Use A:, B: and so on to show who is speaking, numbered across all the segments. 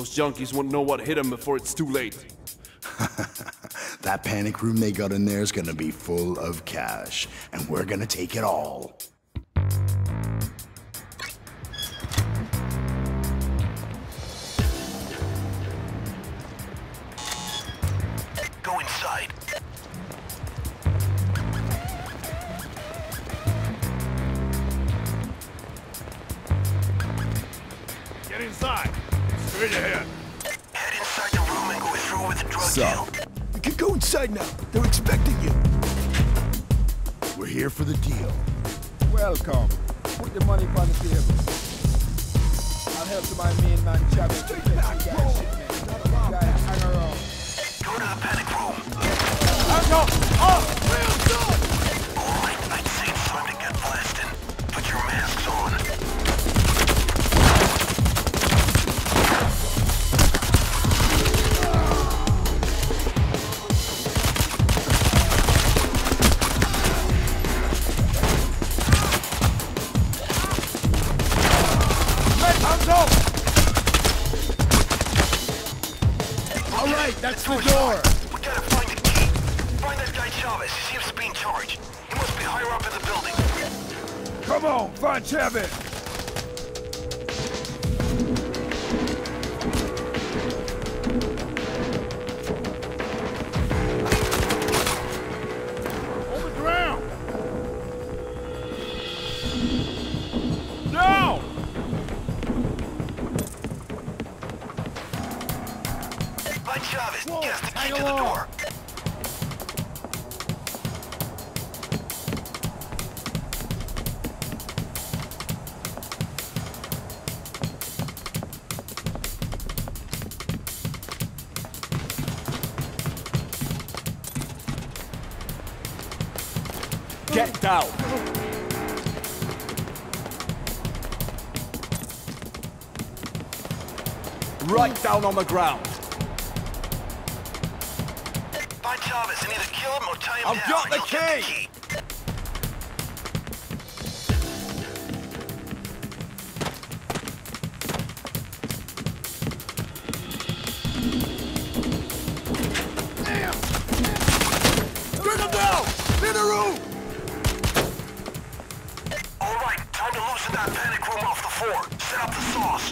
A: Those junkies won't know what hit them before it's too late.
B: That panic room they got in there is gonna be full of cash, and we're gonna take it all.
C: Go inside.
A: Get inside. Straight ahead.
C: Head inside the room and go through with the drug deal.
B: You can go inside now. They're expecting you. We're here for the deal.
D: Welcome. Put the money on the table. I'll help to my main man, Chubby. Straight back, guys, hang around.
C: Go to the panic room.
A: Hands up! Oh! Real good!
C: Alright, I'd say it's time to get blasting. Put your masks on.
D: Alright, that's the door.
C: We gotta find the key. Find that guy Chavez. He seems to be in charge. He must be higher up in the building.
D: Come on, find Chavez.
A: On the ground! Down!
C: Find Chavez.
A: Whoa,
C: Get us the key
A: hang
C: to the
A: along.
C: door.
A: Get down! Right down on the ground.
C: Find Chavez and either kill him or tie him
A: I've
C: down.
A: got
C: and
A: the
C: you'll get the
A: key.
C: key.
A: Bring him down! In the room!
C: Alright, time to loosen that panic room off the floor. Set up the sauce.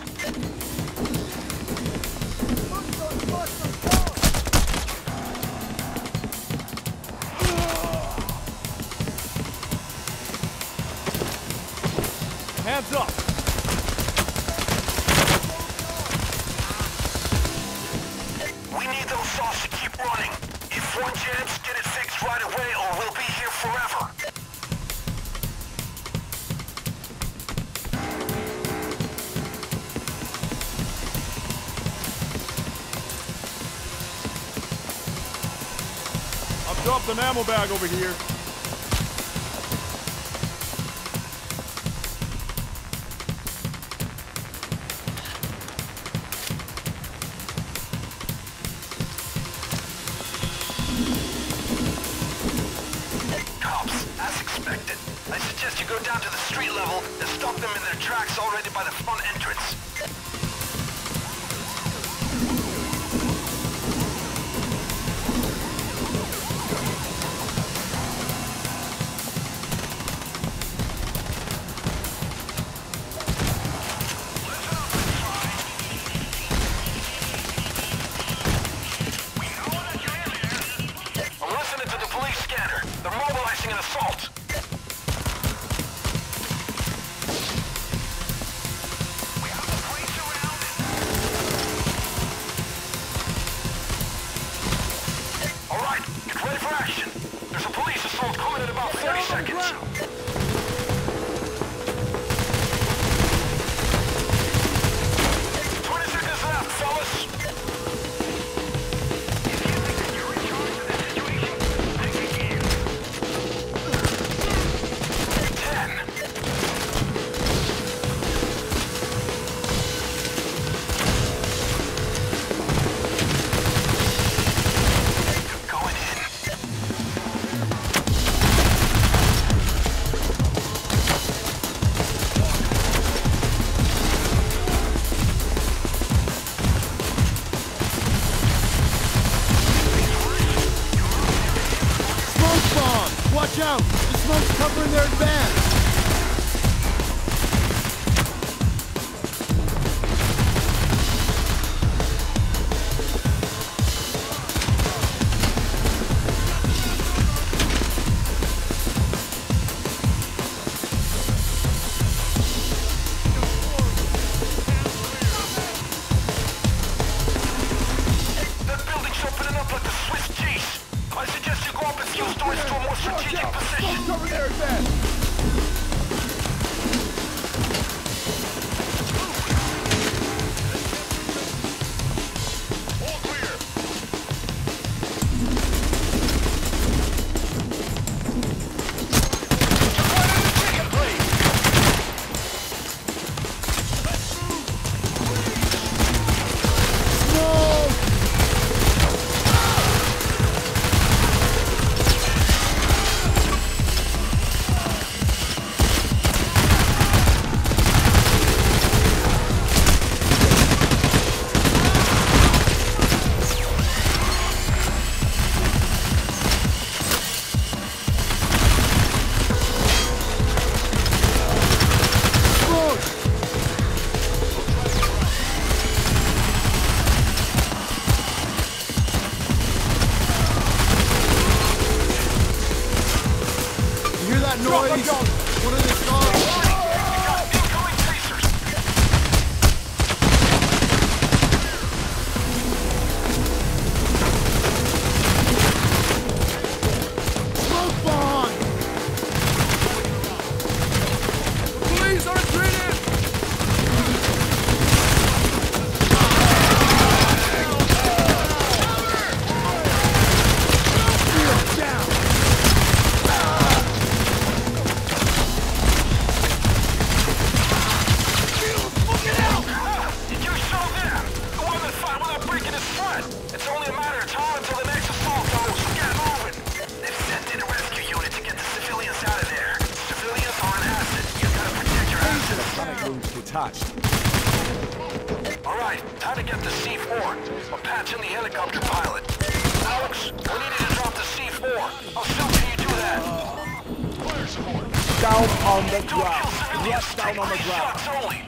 A: Hands up!
C: We need those saws to keep running. If one jams, get it fixed right away or we'll be here forever.
A: I've dropped an ammo bag over here.
C: Cops, as expected. I suggest you go down to the street level and stop them in their tracks already by the front entrance. I'm listening to the police scanner. They're mobilizing an assault. We have the place surrounded. All right, get ready for action. There's a police assault coming in about 30 seconds. 20 seconds left, fellas. If you think that you're in charge of the situation, think again.
B: Watch out! The smoke's covering their advance!
C: Alright, time to get the C4. I'll patch in the helicopter pilot. Alex, we need you to drop the C4. How soon can you do that? Fire some more.
B: Down on the ground. Yes, down on the ground.
C: Shots only.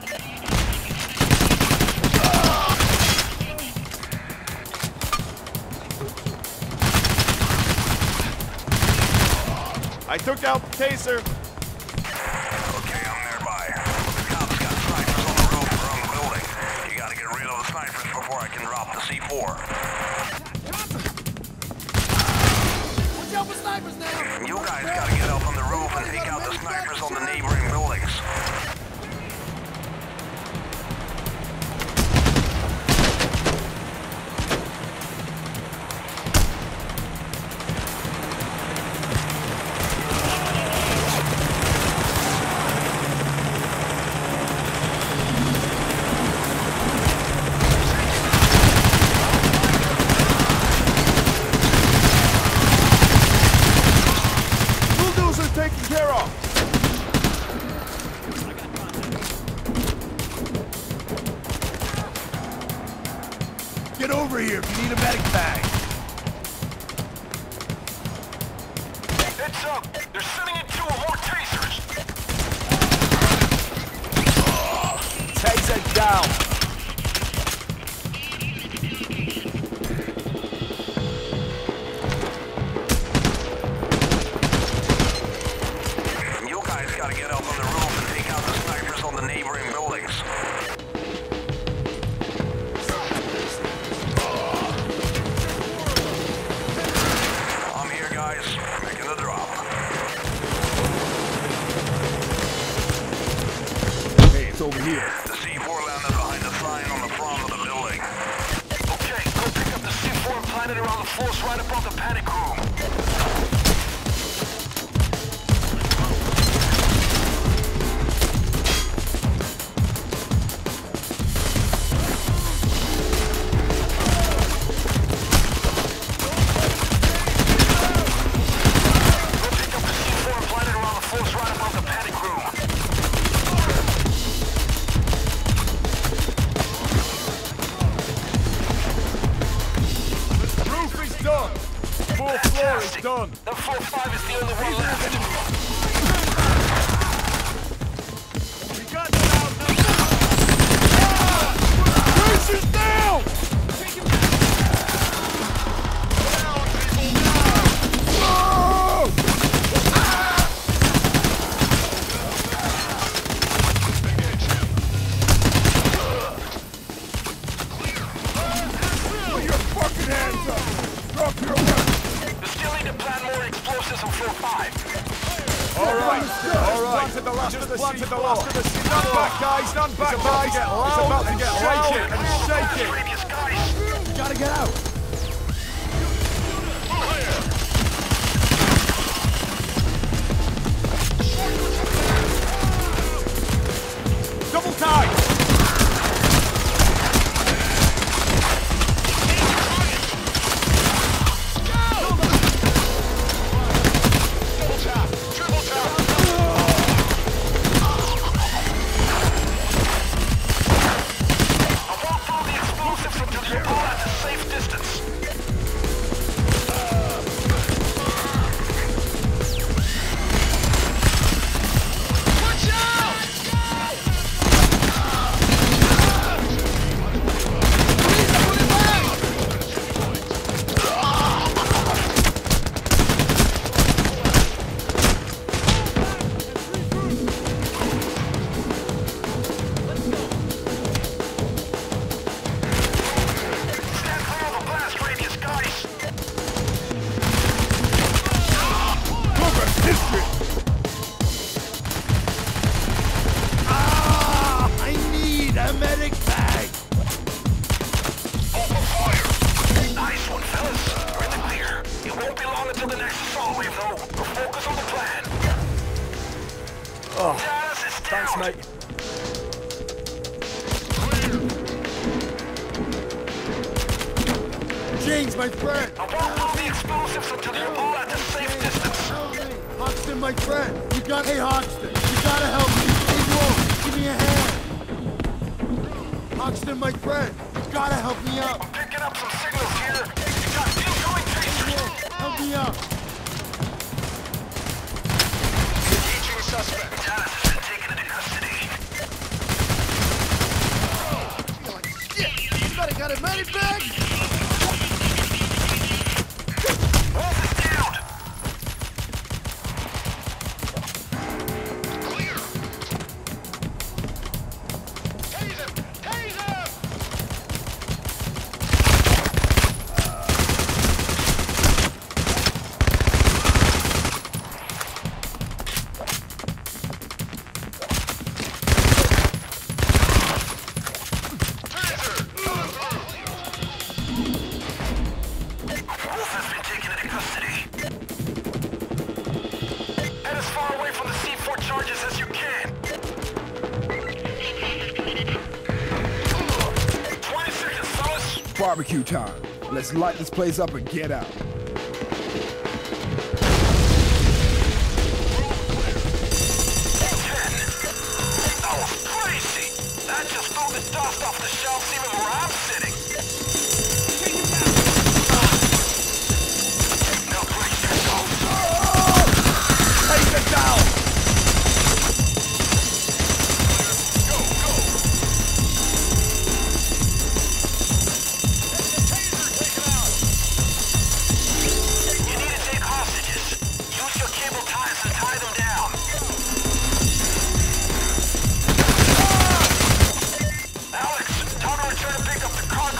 A: I took out the taser.
C: Okay, I'm nearby. The cops got snipers on the roof around the building. You gotta get rid of the snipers before I can drop the C4.
A: Watch out for snipers now!
C: You guys gotta get up on the roof and take out the snipers on the neighboring buildings.
A: Taken care of.
B: Get over here if you need a medic bag.
C: Heads up! They're sending in 2 or more tasers!
B: Taser down.
C: Gotta get up on the roof and take out the snipers on the neighboring buildings. I'm here, guys. Making the drop.
B: Hey, it's over here.
C: The C4 landed behind the sign on the front of the building. Okay, go pick up the C4 and plant it around the floors right above the panic room.
A: fourth floor is done.
C: The floor 5 is the only one left.
A: We got them out now. Bruce is down!
B: Put your fucking hands up! Drop your weapon!
C: You still need to plan more explosives on floor 5.
A: All right. Planted the last of the C4. None back, guys. None back, guys. It's about to get loud and shaking.
C: Radius, guys.
B: You gotta get out!
A: Double time.
B: I need a medic bag!
C: Open fire! Nice one, fellas. We're in the clear. It won't be long until the next assault wave, though. We're focused on the plan.
A: Oh,
C: Status is down.
A: thanks, mate.
B: James, my friend!
C: I won't throw the explosives until you're all at a safe distance.
B: Hoxton, my friend! You got— Hey, Hoxton! You gotta help me! Hey, Wolf! Give me a hand! Hoxton, my friend! You gotta help me out!
C: I'm picking up some signals here. You got incoming tracers.
B: Help me out!
C: Engaging suspect. Dallas has been taken into custody.
B: Shit! Somebody got a medic bag?
C: Wolf is down. Clear. Tase him! Tase him! Wolf has been taken into custody. Head as far away from the C4 charges as you can. 20 seconds, fellas.
D: Barbecue time. Let's light this place up and get out.
C: 10. That was crazy. That just blew the dust off the shelves even where I'm sitting. Now brace yourselves.
A: Take it down.
C: Go, go. You need to take hostages. Use your cable ties to tie them down. Alex, time to return and pick up the cargo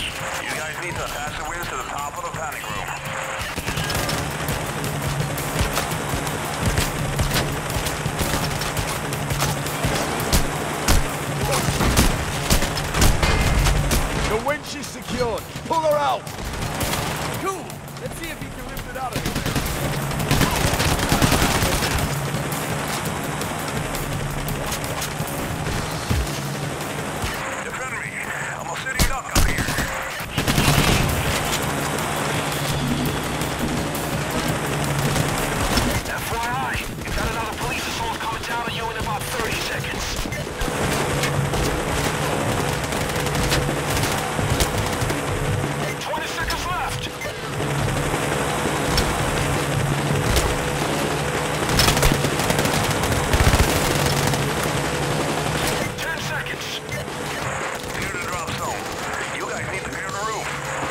C: You guys need to attach the wheels to the top of the panic room.
A: The winch is secured. Pull her out.
D: Cool. Let's see if he can lift it out of here.
C: Defend me. I'm a city duck up here. FYI, you've got another police assault coming down on you in about 30 seconds. 20 seconds left. 10 seconds. Clear the drop zone. You guys need to clear the roof.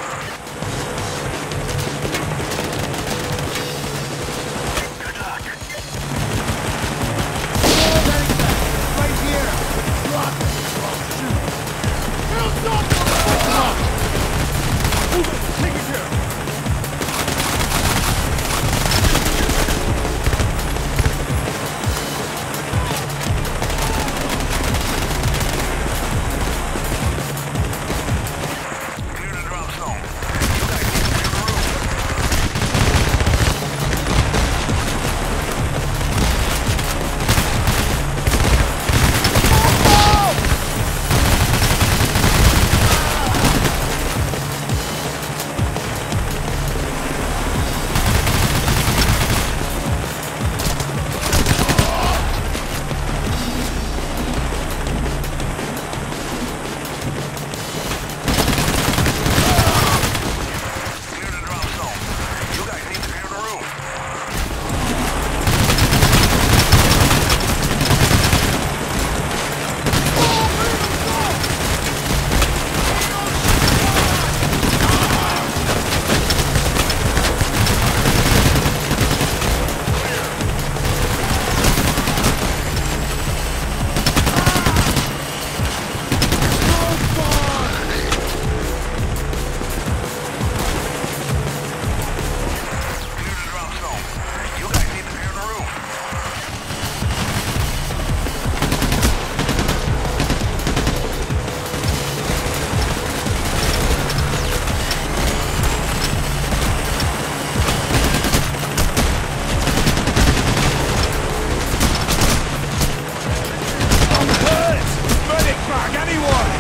C: Good luck.
B: Right here! Drop it! Shoot! Hilltop! Move it! Take it here!
C: Clear the drop zone. You guys need to clear the roof. Clear the drop zone. You guys need to clear the roof. Clear the drop zone. You guys need to clear the roof.
A: I'm hurt. Medic bag, anyone?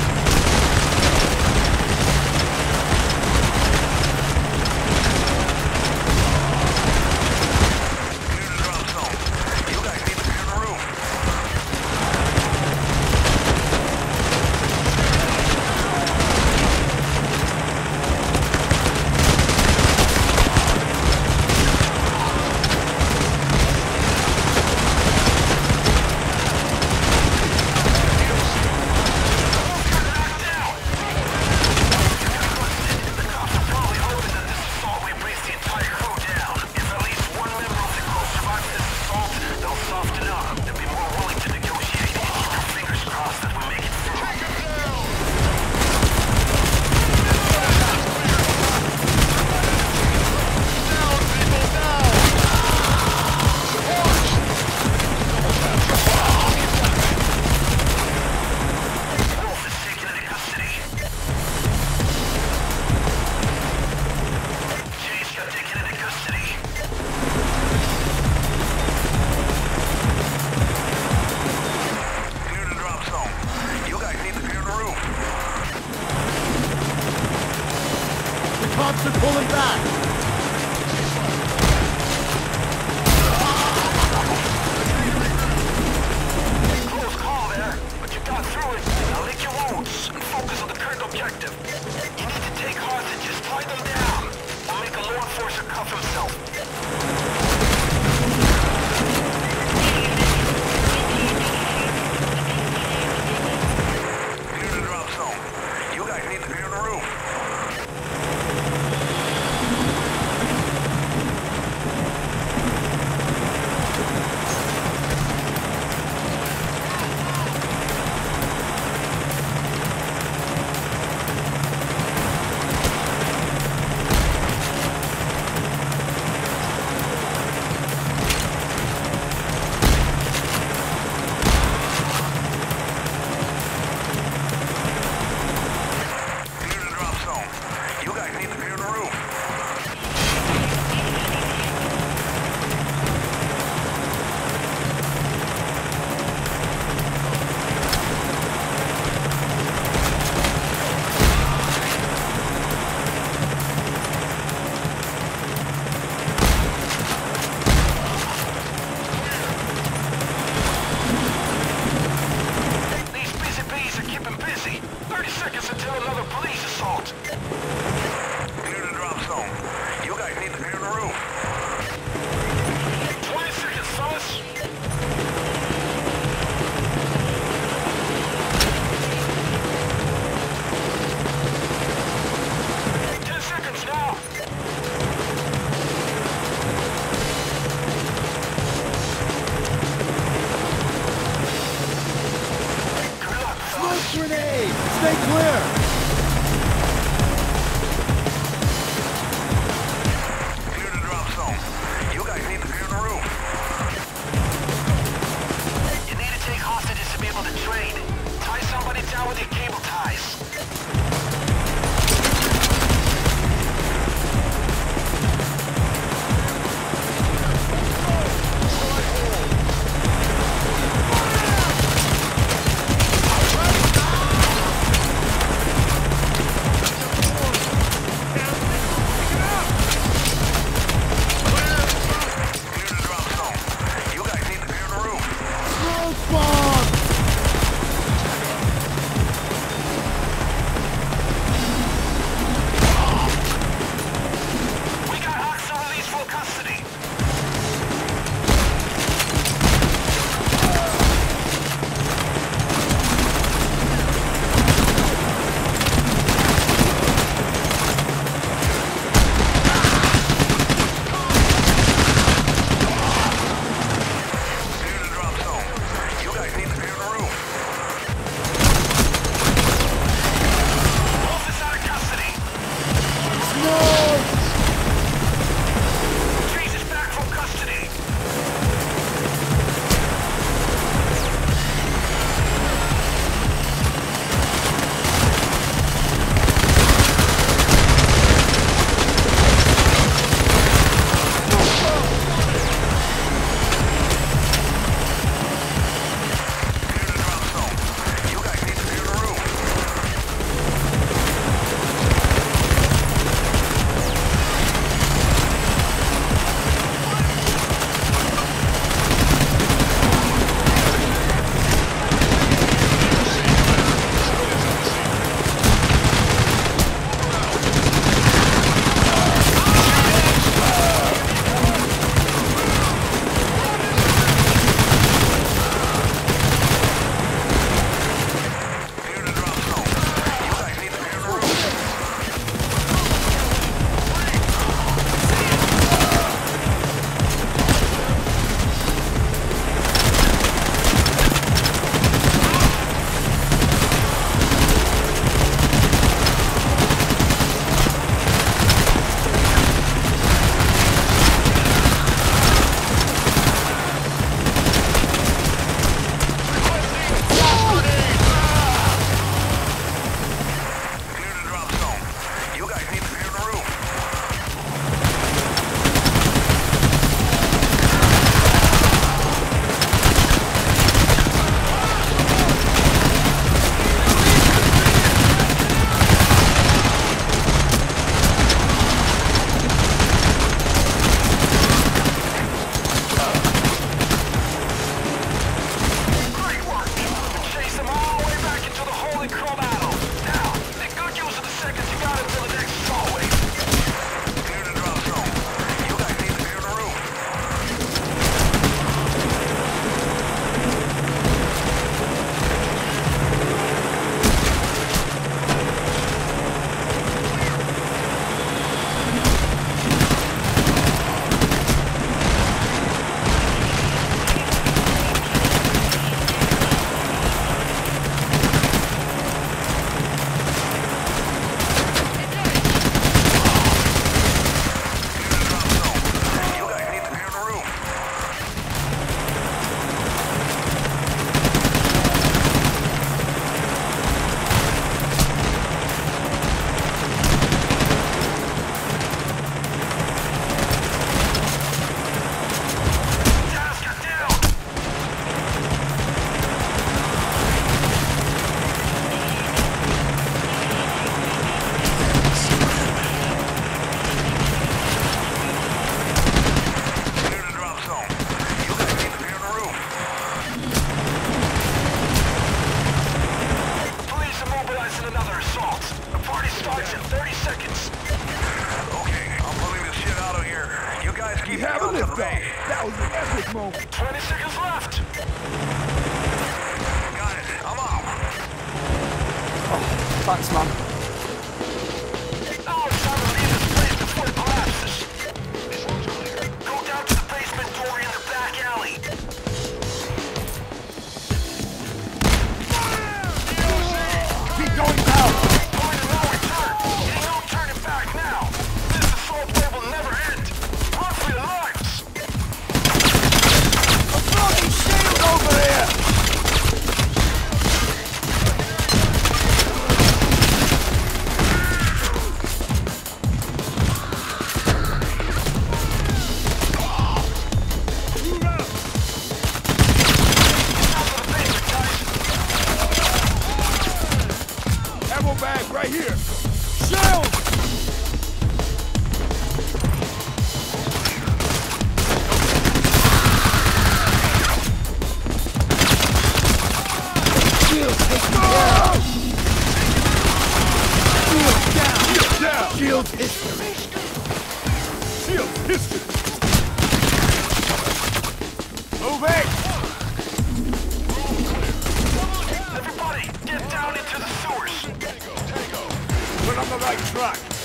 C: Clear the drop zone. You guys need to clear the roof. Clear the drop zone. You guys need to clear the roof.
B: The cops are pulling back!
C: Close call there, but you got through it. Now lick your wounds and focus on the current objective. You need to take hostages, tie them down, or make a law enforcer cuff himself. Clear the drop zone. You guys need to clear the roof. in 30 seconds. Okay, I'm pulling this shit out of here. You guys keep
B: Have a lift off.
C: me.
B: That was an epic moment.
C: 20 seconds left. Got it. I'm out.
E: Thanks, man.
C: Now it's time to leave this place before it collapses. Go down to the basement door in the back alley.
B: Keep going now.
C: Point of no return. Ain't no turning back now. This assault wave will never end. Run for your lives.
B: A fucking shield over here. Ammo bag right here. Shield. Shield, take me down. Shield down.
A: Shield down.
B: Shield history.
A: Shield history. Moving.
C: Everybody, get down into the sewers.
A: We're on the right track.